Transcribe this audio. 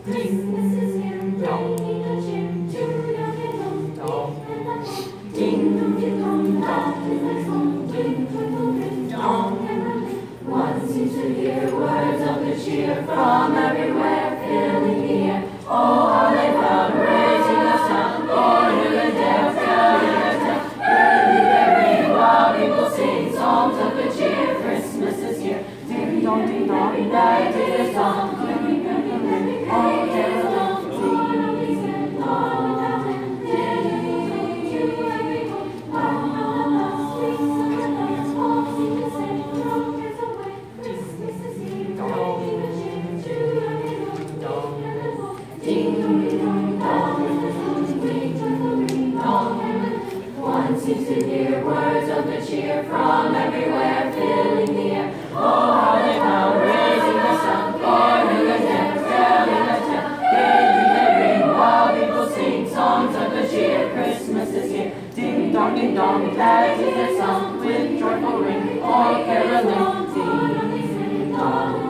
Christmas is here, bringing the cheer to young and old. Ding dong, ding dong, dong, ding dong, ding dong, ding dong. One seems to hear words of good cheer from everywhere, filling the air. Oh, how they proud, raising the sound, oh, who can dare, telling their tale. Really they ring while people sing songs of good cheer. Christmas is here, ding dong, that is the song. Oh, carol, sing, one seems to hear words of good cheer from everywhere, filling the air. Oh, how they pound, raising the sound, or who can dare, telling the tale. Gaily they ring while people sing songs of good cheer. Christmas is here, ding dong, that is their song, with joyful ring, all caroling, ding dong.